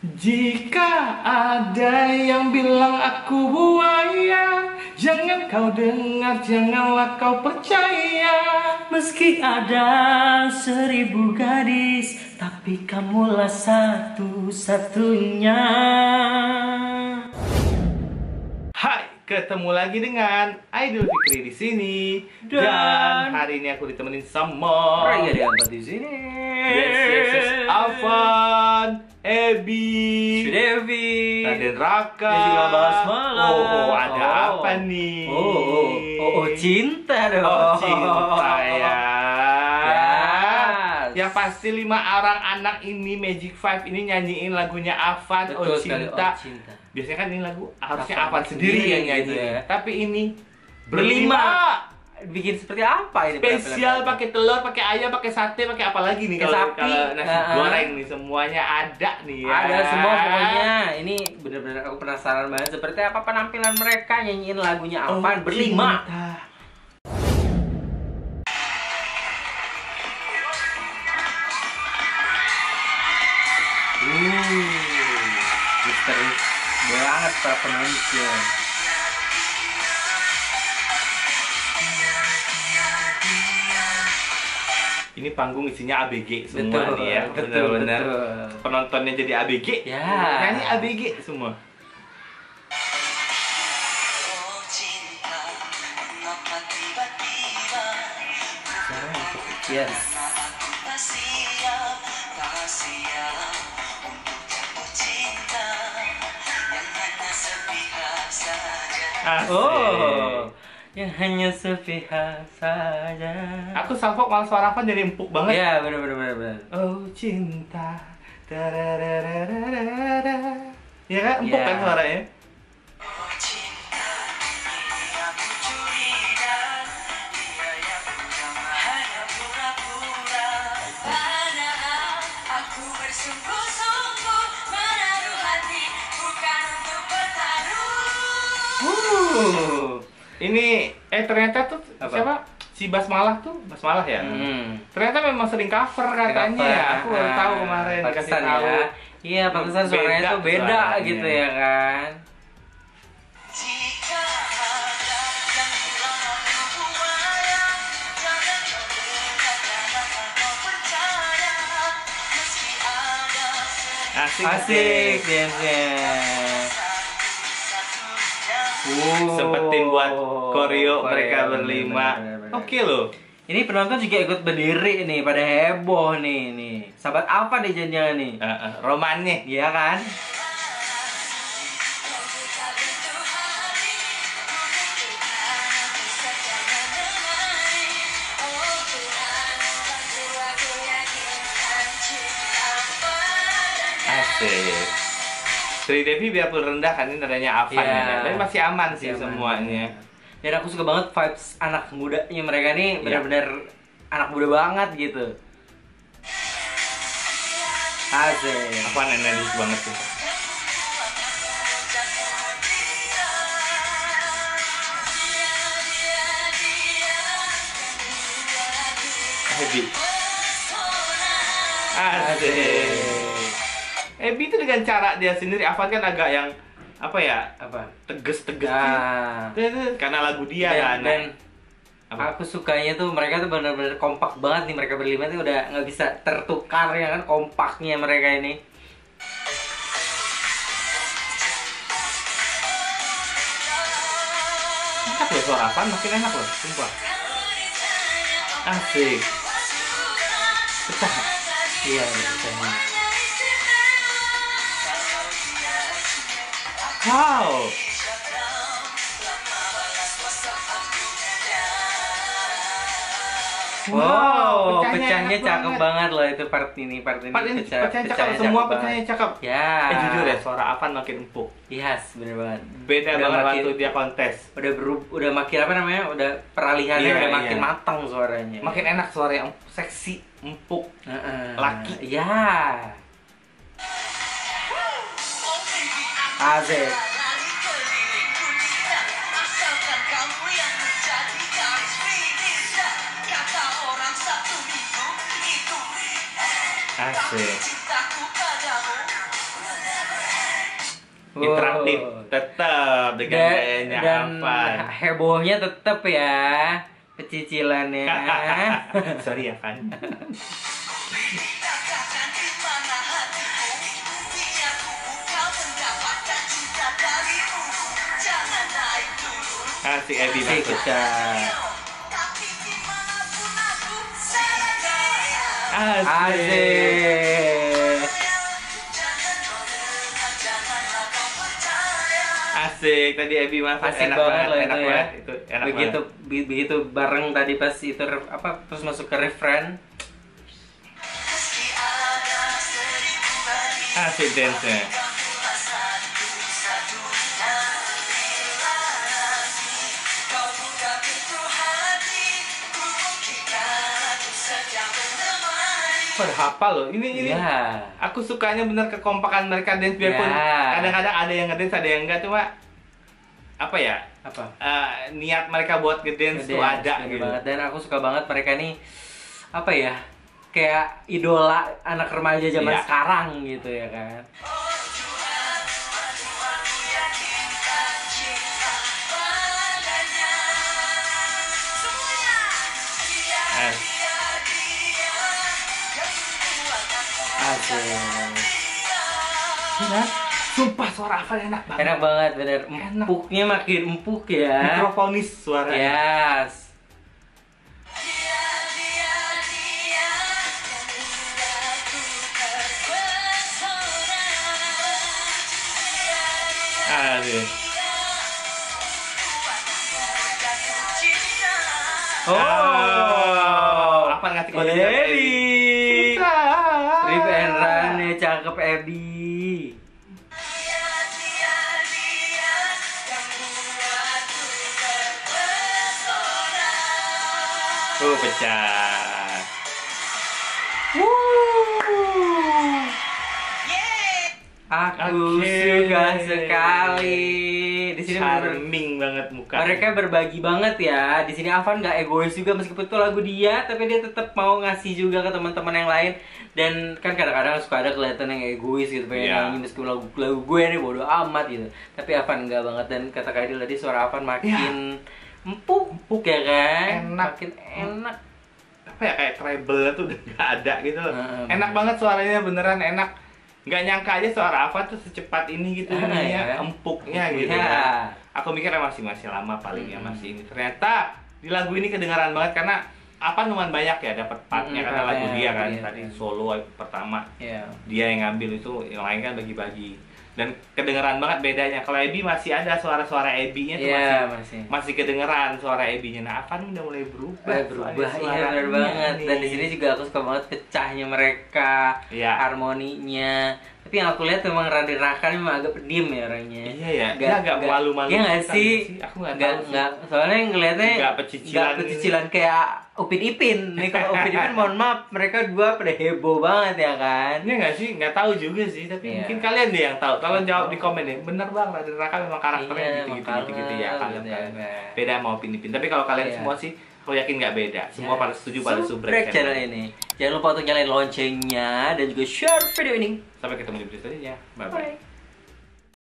Jika ada yang bilang aku buaya, jangan kau dengar, janganlah kau percaya. Meski ada 1000 gadis, tapi kamulah satu-satunya. Hai, ketemu lagi dengan Aidil Fikri di sini. Dan hari ini aku ditemenin sama Raya diangkat di sini. Yes, Afan, Ebi, Devi, Raden Raka. dan juga Basmala. Ada apa nih? Cinta dong. Oh, cinta ya. Yes. Ya pasti 5 orang anak ini Magic 5 ini nyanyiin lagunya Afan, Betul Oh sekali, Cinta. Oh Cinta. Biasanya kan ini lagu harusnya Afan Afan sendiri yang nyanyi, gitu ya. tapi ini Berlima. berlima. Bikin seperti apa ini? Spesial, pakai telur, pakai ayam, pakai sate, pakai apa lagi nih Pakai kalau sapi. nasi goreng nih semuanya ada nih ya. Ada semua pokoknya. Ini benar-benar aku penasaran banget seperti apa penampilan mereka nyanyiin lagunya Oh, Afan berlima. Cinta. Misterius banget para penonton. Ini panggung isinya ABG semua Betul, nih ya. betul, Benar-benar betul. penontonnya jadi ABG. Ya. Nyanyi ABG semua. Yes. Asik. Oh, yang hanya sepihak saja. Aku salfok malah suara Afan jadi empuk banget. Ya, benar. Oh cinta. Tarararararara. Ya kan empuk Ya. kan suaranya. Ini ternyata tuh Apa? siapa? Si Basmalah tuh, Basmalah ya. Ternyata memang sering cover katanya ya. Aku baru tahu kemarin dikasih Pantesan tahu. ya. Iya, pantesan suaranya Beda tuh beda suaranya. gitu ya kan. Asik dance-nya. Sempetin buat koreo mereka berlima. bener. Oke loh. Ini penonton juga ikut berdiri nih, pada heboh nih. Sahabat apa nih jangan nih? Romannya. Iya kan? Asik. Sri Devi biarpun rendah kan ini nadanya Afan Iya. ya. Tapi masih aman sih Masih aman. semuanya. Dan aku suka banget vibes anak mudanya mereka nih, Iya. benar-benar anak muda banget gitu. Asik. Afan energi banget tuh. Ebi. Asik. Ebi itu dengan cara dia sendiri, Afan kan agak yang apa ya, Apa? tegas-tegas Nah, karena lagu dia kan. dan Apa? aku sukanya tuh mereka tuh benar-benar kompak banget nih, mereka berlima tuh udah nggak bisa tertukar ya kan, kompaknya mereka ini. Enak loh suara Afan, makin enak loh, sumpah. Asik. Pecah. Iya, betul. Wow. Wow, enak pecahnya cakep banget loh itu part ini Pecahnya cakep, semua pecahnya cakep. Ya. Jujur ya, suara Afan makin empuk. Yes, bener banget. Beda Udah banget makin- waktu dia kontes. Udah makin apa namanya? Udah peralihannya Iya, udah makin iya. matang suaranya. Makin enak suara yang seksi, empuk. Laki. Iya. Asik. Asik. interaktif tetap dengan gayanya dan Afan. hebohnya tetap ya, pecicilannya. Sorry ya Van. Asik Ebi Asik masuk. Kecap. Asik. Asik. Tadi Ebi masuk. Asik Enak banget loh enak itu ya. banget. Itu enak Begitu banget. begitu bareng tadi pas itu apa terus masuk ke refren. Asik dance-nya. Udah hafal loh. Ini Iya. aku sukanya bener kekompakan mereka dance biarpun Ya. kadang-kadang ada yang ngedance ada yang enggak, cuma apa ya? Apa? Niat mereka buat ngedance tuh ada Bener gitu. banget. Dan aku suka banget mereka nih apa ya? Kayak idola anak remaja zaman Iya. sekarang gitu ya kan. Asik. Iya. Sumpah suara Afan enak banget. Enak banget bener. Enak. Empuknya makin empuk ya. Mikrofonis suaranya. Yes. Aduh. Apa ngasih kode buat Ebi. Susah. Rip and run nih, cakep Ebi. Pecah. Aku Oke. suka sekali. Di sini bener-bener Charming banget muka. mereka berbagi banget ya. Di sini Afan nggak egois juga meskipun itu lagu dia, tapi dia tetap mau ngasih juga ke teman-teman yang lain. Dan kan kadang-kadang suka ada kelihatan yang egois gitu, pengen Iya. nyanyi meskipun lagu gue nih bodo amat gitu. Tapi Afan enggak banget, dan kata Kak Aidil tadi suara Afan makin empuk ya kan, Enak. makin enak. Apa ya, kayak treble tuh udah nggak ada gitu. Enak bener. banget suaranya, beneran enak. Nggak nyangka aja suara Afan tuh secepat ini gitu, Ya. empuknya gitu. Ya. Kan. Aku mikirnya masih lama palingnya masih ini. Ternyata di lagu ini kedengaran banget karena Afan lumayan banyak ya dapat partnya karena lagu dia kan iya, tadi iya. solo pertama Ya. dia yang ngambil, itu yang lain kan bagi-bagi. Dan kedengeran banget bedanya. Kalau Ebi masih ada suara-suara Ebinya tuh Iya, masih kedengeran suara Ebinya. Nah, Afan udah mulai berubah. Berubah, iya suaranya benar banget. nih. Dan di sini juga aku suka banget pecahnya mereka, Iya. harmoninya. Tapi yang aku lihat memang Radhi Raka memang agak pendiam ya orangnya. Iya ya, dia agak malu-malu. Iya nggak gitu sih? kan. Aku nggak tahu sih. Nggak. Soalnya yang ngeliatnya Nggak pecicilan pecicilan kayak Upin Ipin. Nih kalau Upin Ipin mohon maaf, mereka dua pada heboh banget ya kan. Iya nggak sih? Nggak tahu juga sih. Tapi Iya. mungkin kalian deh yang tahu. Tolong jawab di komen deh. Bener bang, Radhi Raka memang karakternya Iya, gitu-gitu emang gitu ya. kalem, Kalian gitu ya, kan. Bang. Beda sama Upin Ipin. Tapi kalau kalian Iya. semua sih, aku yakin nggak beda. Semua pada setuju, pada Subrek channel ini. Jangan lupa untuk nyalain loncengnya dan juga share video ini. Sampai ketemu di video selanjutnya. Bye bye. Bye.